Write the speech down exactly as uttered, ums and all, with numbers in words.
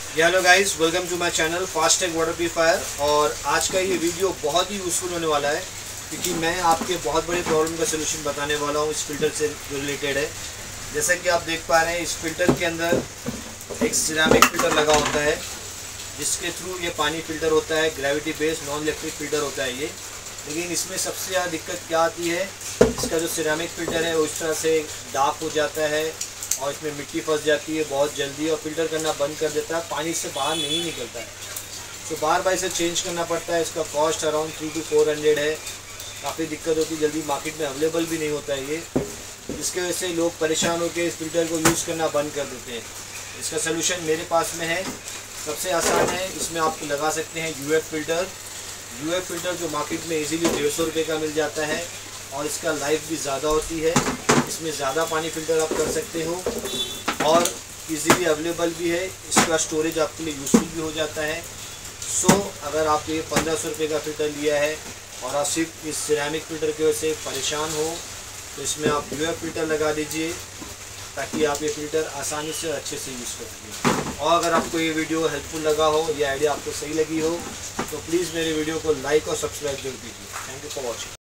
Hello guys, welcome to my channel FASTag water purifier. और आज का ये वीडियो बहुत ही यूज़फुल होने वाला है क्योंकि मैं आपके बहुत बड़ी प्रॉब्लम का सलूशन बताने वाला हूँ इस फिल्टर से जो रिलेटेड है। जैसा कि आप देख पा रहे हैं, इस फिल्टर के अंदर एक सिरेमिक फिल्टर लगा होता है जिसके थ्रू ये पानी फिल्टर होता है। Gravity based non electric filter होता है ये। लेकिन इसमें सबसे ज़्यादा दिक्कत क्या आती है, इसका जो सिरेमिक फिल्टर है वो इस तरह से डार्क हो जाता है और इसमें मिट्टी फंस जाती है बहुत जल्दी और फिल्टर करना बंद कर देता है, पानी से बाहर नहीं निकलता है। तो बार बार इसे चेंज करना पड़ता है। इसका cost around three two four hundred है। काफ़ी दिक्कत होती है, जल्दी मार्केट में अवेलेबल भी नहीं होता है ये, जिसकी वजह से लोग परेशान होकर इस फिल्टर को यूज़ करना बंद कर देते हैं। इसका सलूशन मेरे पास में है, सबसे आसान है। इसमें आप लगा सकते हैं U F filter. U F filter जो मार्केट में इजीली डेढ़ सौ रुपये का मिल जाता है और इसका लाइफ भी ज़्यादा होती है। इसमें ज़्यादा पानी फिल्टर आप कर सकते हो और इजीली अवेलेबल भी है। इसका स्टोरेज आपके लिए यूज़फुल भी हो जाता है। सो अगर आप ये पंद्रह सौ रुपये का फिल्टर लिया है और आप सिर्फ इस सिरेमिक फिल्टर की वजह से परेशान हो तो इसमें आप यू एफ फिल्टर लगा दीजिए ताकि आप ये फ़िल्टर आसानी से अच्छे से यूज़ कर सकें। और अगर आपको ये वीडियो हेल्पफुल लगा हो, ये आइडिया आपको सही लगी हो तो प्लीज़ मेरे वीडियो को लाइक और सब्सक्राइब जरूर कीजिए। Thank you for watching.